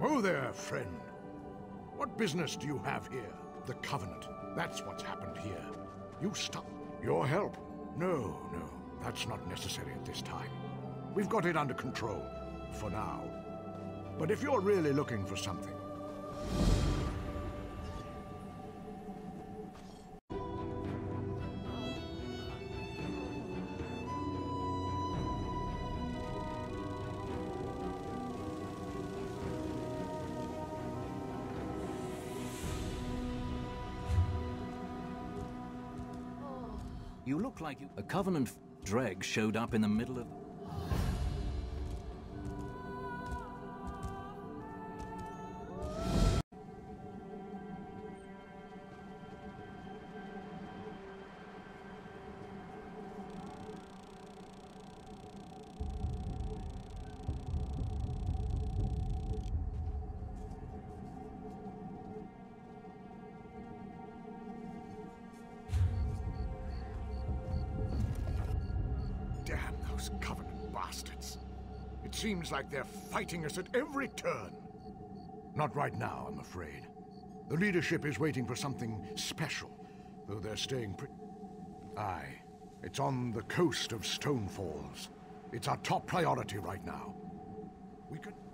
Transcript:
Oh there, friend. What business do you have here? The Covenant. That's what's happened here. You stop. Your help? No, that's not necessary at this time. We've got it under control, for now. But if you're really looking for something... You look like you... A Covenant dreg showed up in the middle of... Covenant bastards. It seems like they're fighting us at every turn. Not right now, I'm afraid. The leadership is waiting for something special, though they're staying Aye. It's on the coast of Stonefalls. It's our top priority right now. We could...